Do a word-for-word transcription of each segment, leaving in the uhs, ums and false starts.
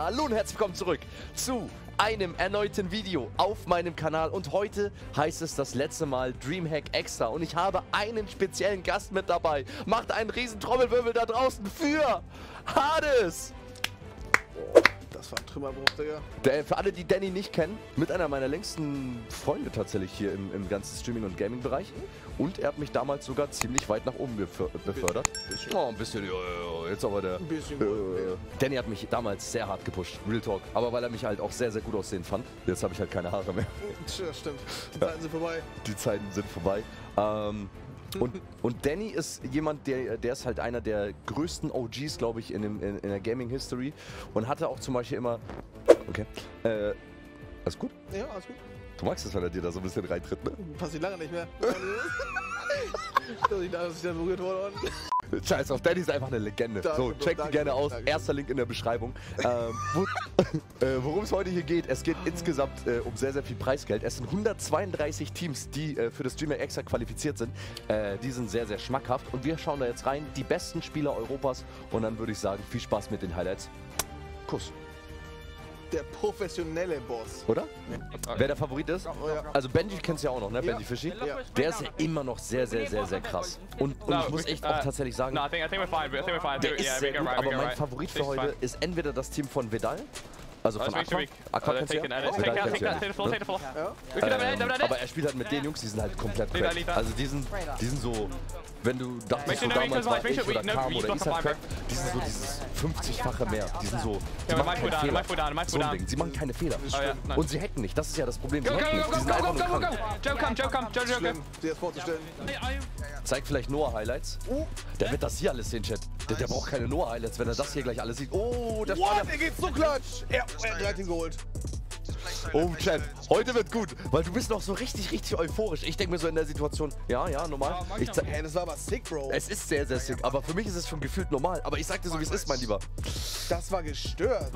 Hallo und herzlich willkommen zurück zu einem erneuten Video auf meinem Kanal. Und heute heißt es das letzte Mal Dreamhack Extra. Und ich habe einen speziellen Gast mit dabei. Macht einen riesen Trommelwirbel da draußen für Hades! Das war ein Trümmerbruch, Digga. Der, für alle, die Danny nicht kennen, mit einer meiner längsten Freunde tatsächlich hier im, im ganzen Streaming- und Gaming-Bereich. Und er hat mich damals sogar ziemlich weit nach oben befördert. Bisschen. Oh, ein bisschen, ja, ja, jetzt aber der... Ein bisschen. Äh, Danny hat mich damals sehr hart gepusht, Real Talk. Aber weil er mich halt auch sehr, sehr gut aussehen fand. Jetzt habe ich halt keine Haare mehr. Ja, stimmt. Die Ja. Zeiten sind vorbei. Die Zeiten sind vorbei. Ähm, und, und Danny ist jemand, der, der ist halt einer der größten O Gs, glaube ich, in, dem, in, in der Gaming-History. Und hatte auch zum Beispiel immer... Okay. Äh, alles gut? Ja, alles gut. Du magst es, wenn er dir da so ein bisschen reintritt, ne? Passiert lange nicht mehr. Ich dachte, dass ich da berührt wurde. Scheiß auf, Danny ist einfach eine Legende. Danke, so, checkt ihn danke, gerne aus. danke. Erster Link in der Beschreibung. ähm, wo, äh, worum es heute hier geht, es geht insgesamt äh, um sehr, sehr viel Preisgeld. Es sind hundertzweiunddreißig Teams, die äh, für das Dreamhack Extra qualifiziert sind. Äh, die sind sehr, sehr schmackhaft. Und wir schauen da jetzt rein. Die besten Spieler Europas. Und dann würde ich sagen, viel Spaß mit den Highlights. Kuss. Der professionelle Boss. Oder? Wer der Favorit ist? Oh, ja. Also Benji kennst du ja auch noch, ne? Ja. Benji Fischi? Ja. Der ist ja immer noch sehr, sehr, sehr, sehr krass. Und, und ich muss echt auch tatsächlich sagen, No, I think I think we're fine. I think we're fine. der Yeah, ist we sehr go gut, right, we aber go mein right. Favorit für It's heute fine. ist entweder das Team von Vidal, also Oh, von that's Aqua. weak, weak. Aqua Oh, kennst du taken, ja? uh, take Vidal that, kennst take du ja, that, take the floor, ne? take the floor. Ja. We can have it, Ähm, have it, have aber it. er spielt halt mit den Jungs, die sind halt komplett Vidal, cracked. Vidal. Also die sind, die sind so, wenn du dachtest, Make so sure no damals weakness, war make ich sure oder we- no, Kam you oder block Isaac the Crack, die sind so dieses fünfzig-fache mehr. Die sind so, die Yeah, machen my foot keine down, my Fehler. foot down, my So foot ein down. Ding, sie machen keine Fehler. Oh yeah, nice. Und sie hacken nicht, das ist ja das Problem. Sie Go, go, hacken nicht, go, die go, sind go, einfach go, nur go, go, krank. go. Joe, come, Joe, come, Joe, Joe, go. Schlimm, dir das vorzustellen. Zeig vielleicht Noah-Highlights. Der wird das hier alles sehen, Chat. Der, der braucht keine Noah-Highlights, wenn er das hier gleich alles sieht. Oh, der What? Er geht so klatsch! Er, er hat dreizehn geholt. Oh, Chat, heute wird gut, weil du bist noch so richtig, richtig euphorisch. Ich denke mir so in der Situation, ja, ja, normal. Ich zeig- Ey, das war aber sick, Bro. es ist sehr, sehr sick, aber für mich ist es schon gefühlt normal. Aber ich sag dir so, wie es ist, mein Lieber. Das war gestört.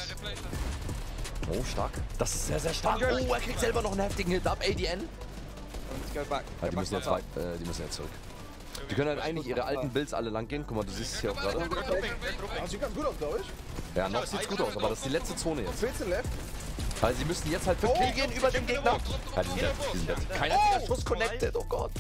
Oh, stark. Das ist sehr, sehr stark. Oh, er kriegt selber noch einen heftigen Hit ab. A D N. Ja, die, müssen jetzt weit, äh, die müssen jetzt zurück. Die können halt eigentlich ihre alten Builds alle lang gehen. Guck mal, du siehst es hier auch gerade. Das sieht ganz gut aus, glaube ich. Ja, noch sieht's gut aus, aber das ist die letzte Zone jetzt. vierzehn left. Also sie müssen jetzt halt für Kill gehen über den Gegner. Ja, die sind dead, die sind dead. Kein einziger Schuss connected, oh Gott.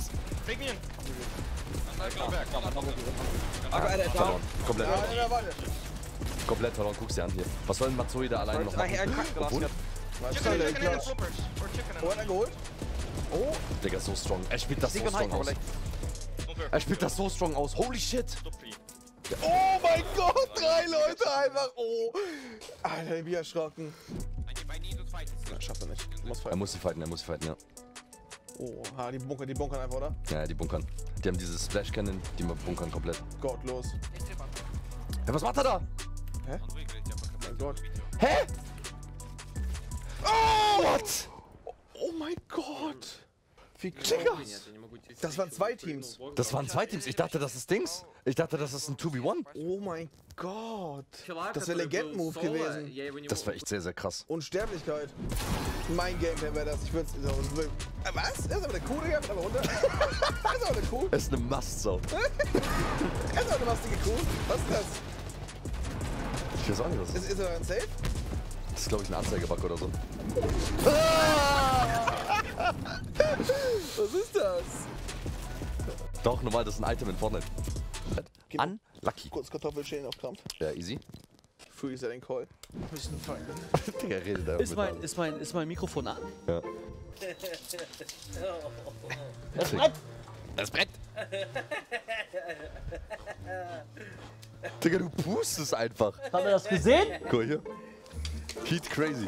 Verloren. Komplett Ja, verloren. ja, warte. Komplett verloren. Guck's dir an hier. Was soll denn Matsui da alleine noch machen? Obwohl, Was ist denn der Klatsch? Oh, hat er geholt? oh, Digga, ist so strong. Er spielt das so strong aus. Er spielt das so strong aus. Holy shit. Oh mein Gott, drei Leute einfach. Oh. Alter, ich bin erschrocken. Ja, schafft er nicht. Muss Er fallen. muss sie fighten, er muss sie fighten, ja. Oh, ha, die bunkern, die bunkern einfach, oder? Ja, die bunkern. Die haben diese Splash Cannon, die bunkern komplett. Gottlos. Ja, was macht er da? Hä? Mein Gott. Hä? Oh! What? Oh mein Gott. Wie krass. Das waren zwei Teams. Das waren zwei Teams. Ich dachte, das ist Dings. Ich dachte, das ist ein zwei gegen eins. Oh mein Gott. Das wäre Legenden-Move gewesen. Das war echt sehr, sehr krass. Unsterblichkeit. Mein Gameplay wäre das. Ich würde es. Äh, Was? Das ist aber eine Kuh, Digga. Mit aber runter. Das ist aber eine Kuh. Es ist eine Must-Sau. Das ist aber eine mastige Kuh. Was ist das? Ich weiß auch nicht, was das ist. Ist, ist er ein Safe? Das ist, glaube ich, ein Anzeigebug oder so. Was ist das? Doch, normal, das ist ein Item in Fortnite. Gib- Unlucky. Kurz Kartoffelschälen auf Krampf. Ja, easy. Free ist ja den Call. Bisschen fein. Digga, redet da Ist mein, ist, mein, ist mein Mikrofon an? Ja. Das Brett! Das Brett! Digga, du pustest einfach. Habt ihr das gesehen? Guck mal hier. Heat crazy.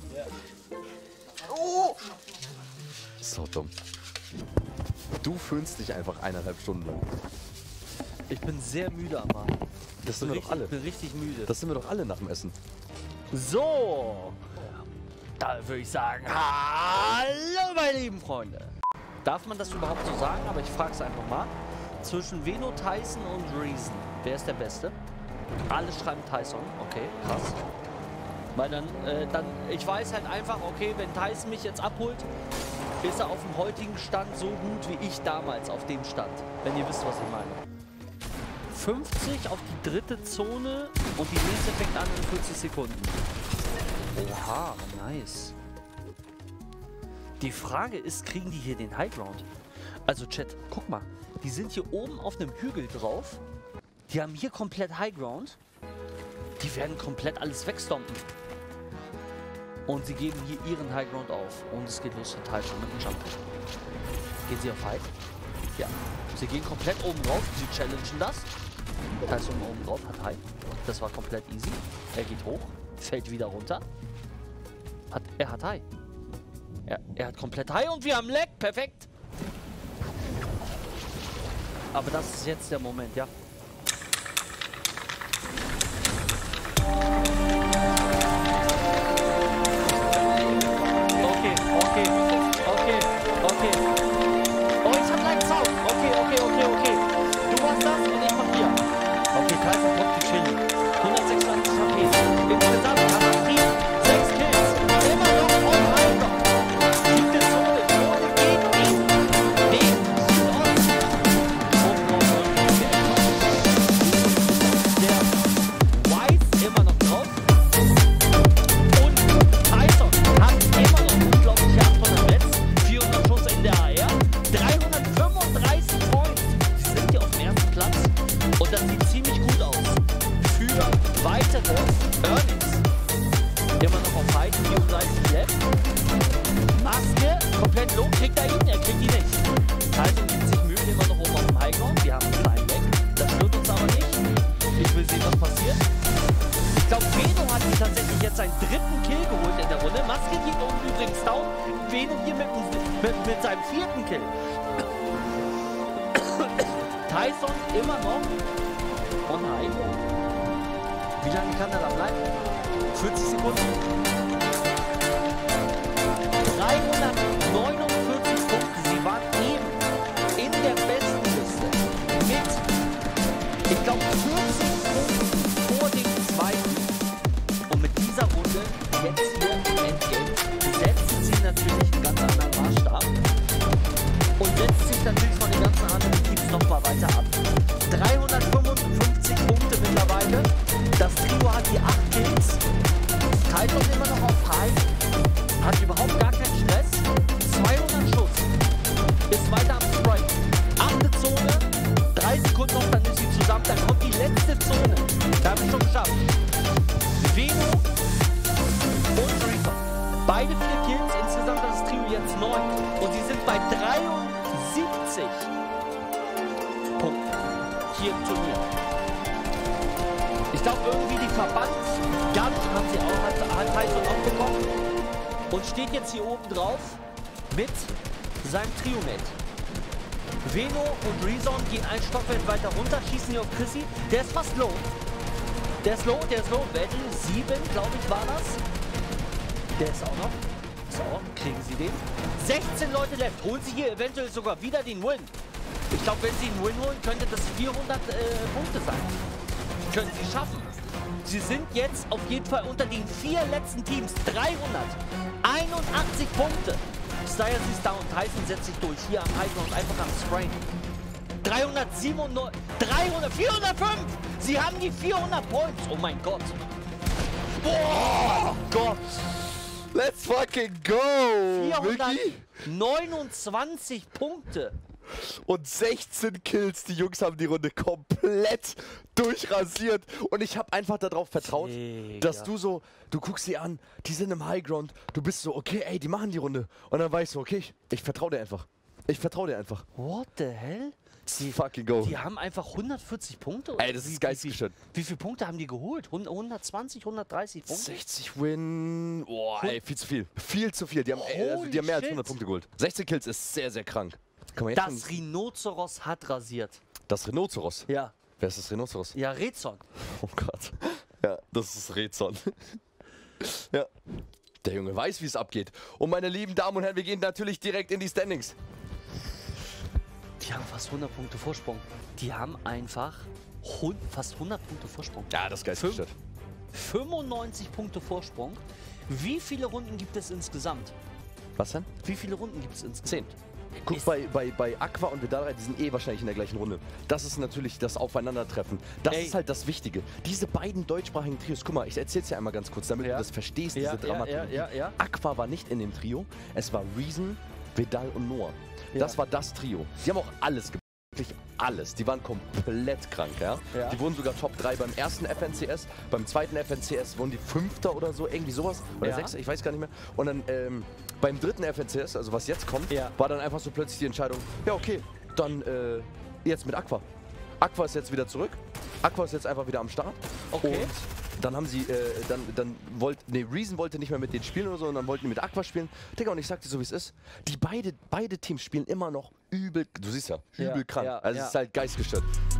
Oh! So dumm. Du föhnst dich einfach eineinhalb Stunden lang. Ich bin sehr müde am Abend. Das sind wir doch Richtig- alle. Ich bin richtig müde. Das sind wir doch alle nach dem Essen. So! Da würde ich sagen, hallo meine lieben Freunde. Darf man das überhaupt so sagen? Aber ich frage es einfach mal. Zwischen Veno, Tyson und Reason, wer ist der Beste? Alle schreiben Tyson. Okay, krass. Weil dann, äh, dann, ich weiß halt einfach, okay, wenn Tyson mich jetzt abholt, ist er auf dem heutigen Stand so gut wie ich damals auf dem Stand. Wenn ihr wisst, was ich meine. fünfzig auf die dritte Zone und die nächste fängt an in vierzig Sekunden. Oha, nice. Die Frage ist, kriegen die hier den High Ground? Also Chat, guck mal. Die sind hier oben auf einem Hügel drauf. Die haben hier komplett High Ground. Die werden komplett alles wegstompen. Und sie geben hier ihren High Ground auf. Und es geht los mit High schon mit dem Jump. Gehen sie auf High? Ja. Sie gehen komplett oben drauf. Sie challengen das. Tyson oben drauf hat High. Das war komplett easy. Er geht hoch. Fällt wieder runter. Hat, er hat High. Er, er hat komplett High und wir haben Lag. Perfekt. Aber das ist jetzt der Moment, ja. Okay, okay, okay, okay. Oh, ich hab leicht Sound. Okay, okay, okay, okay. Du machst das und ich mach hier. Okay, Tyson kommt die Chili. hundertsechsundachtzig H P. Insgesamt hat das Team sechs Kills. Immer noch on High. Siebte Zone. Zone gegen ihn. Wegen Südost. Der Wise immer noch drauf. Und Tyson hat immer noch unglaubliche achthundert Metz. vierhundert Schuss in der A R. dreihundertfünfunddreißig Points. Sie sind hier auf dem ersten Platz. Und das sieht ziemlich gut aus. Für weitere Earnings. Immer noch auf High, vierunddreißig left. Maske, komplett low, kriegt er ihn, er kriegt ihn nicht. Tyson gibt sich Mühe, immer noch oben auf dem Highground. Wir haben einen kleinen Weg. Das stört uns aber nicht. Ich will sehen, was passiert. Ich glaube, Veno hat sich tatsächlich jetzt seinen dritten Kill geholt in der Runde. Maske geht unten übrigens down. Veno hier mit, mit, mit seinem vierten Kill. Tyson immer noch on High. Wie lange kann er da bleiben? vierzig Sekunden. dreihundertneunundvierzig Punkte. Sie waren eben in der besten Liste mit, ich glaube, vierzig Punkten vor dem zweiten. Und mit dieser Runde jetzt hier im Endgame setzen sie natürlich einen ganz anderen Maßstab und setzt sich natürlich von den ganzen anderen Teams nochmal weiter ab. dreihundertfünfundfünfzig Punkte mittlerweile. Das Trio hat hier acht Kills. Tyson immer noch auf High. Hat überhaupt gar keinen Stress. zweihundert Schuss. Ist weiter am Spray. Achte Zone. Drei Sekunden noch, dann ist sie zusammen. Dann kommt die letzte Zone. Da haben wir schon geschafft. Veno und Reaper. Beide vier Kills. Insgesamt das Trio jetzt neun. Und sie sind bei dreiundsiebzig Punkten hier im Turnier. Ich glaube irgendwie die Verbandsgun haben sie auch, hat, hat Tyson auch bekommen. Und steht jetzt hier oben drauf mit seinem Trio-Mate. Veno und Rezon gehen ein Stockwerk weiter runter, schießen hier auf Chrissy. Der ist fast low. Der ist low, der ist low. Battle sieben, glaube ich, war das. Der ist auch noch. So, kriegen sie den. sechzehn Leute left. Holen sie hier eventuell sogar wieder den Win. Ich glaube, wenn sie einen Win holen, könnte das vierhundert äh, Punkte sein. Können sie schaffen. Sie sind jetzt auf jeden Fall unter den vier letzten Teams. dreihunderteinundachtzig Punkte. Styles ist down. Tyson setzt sich durch. Hier am Highground einfach am Sprain. dreihundertsiebenundneunzig. dreihundert. vierhundertfünf. Sie haben die vierhundert Points. Oh mein Gott. Oh Gott. Let's fucking go. vierhundertneunundzwanzig Punkte. Und sechzehn Kills. Die Jungs haben die Runde komplett durchrasiert. Und ich habe einfach darauf vertraut, Digga. dass du so, du guckst sie an, die sind im Highground. Du bist so, okay, ey, die machen die Runde. Und dann weißt du, okay, ich, ich vertraue dir einfach. Ich vertraue dir einfach. What the hell? Die, fucking go. Die haben einfach hundertvierzig Punkte? Oder? Ey, das ist wie, geistesgestört. Wie, wie viele Punkte haben die geholt? hundertzwanzig, hundertdreißig Punkte? sechzig Win. Boah, ey, viel zu viel. Viel zu viel. Die haben, ey, also, die haben mehr als hundert Punkte geholt. sechzehn Kills ist sehr, sehr krank. Kann man jetzt Das Rhinoceros hat rasiert. Das Rhinoceros? Ja. Wer ist das Rhinoceros? Ja, Rezon. Oh Gott. Ja, das ist Rezon. Ja. Der Junge weiß, wie es abgeht. Und meine lieben Damen und Herren, wir gehen natürlich direkt in die Standings. Die haben fast hundert Punkte Vorsprung. Die haben einfach hund fast hundert Punkte Vorsprung. Ja, das ist geistesgestört. fünfundneunzig Punkte Vorsprung. Wie viele Runden gibt es insgesamt? Was denn? Wie viele Runden gibt es insgesamt? Zehn. Guck, Ist- bei, bei, bei Aqua und Vidal, die sind eh wahrscheinlich in der gleichen Runde. Das ist natürlich das Aufeinandertreffen. Das Ey. ist halt das Wichtige. Diese beiden deutschsprachigen Trios, guck mal, ich erzähl's dir einmal ganz kurz, damit Ja. du das verstehst, Ja, diese ja, Dramaturgie. ja, ja, ja. Aqua war nicht in dem Trio, es war Reason, Vidal und Noah. Das Ja. war das Trio. Die haben auch alles gemacht. Wirklich alles. Die waren komplett krank, ja? Ja. Die wurden sogar Top drei beim ersten F N C S, beim zweiten F N C S wurden die Fünfter oder so, irgendwie sowas. Oder Ja. Sechster, ich weiß gar nicht mehr. Und dann ähm, beim dritten F N C S, also was jetzt kommt, Ja. war dann einfach so plötzlich die Entscheidung, ja okay, dann äh, jetzt mit Aqua. Aqua ist jetzt wieder zurück. Aqua ist jetzt einfach wieder am Start. Okay. Und dann haben sie, äh, dann, dann wollte, nee, Reason wollte nicht mehr mit denen spielen oder so, und dann wollten die mit Aqua spielen. Digga, und ich sag dir so, wie es ist. Die beide, beide Teams spielen immer noch übel, du siehst ja, Ja, übel krank. ja, also ja. es ist halt geistgestört.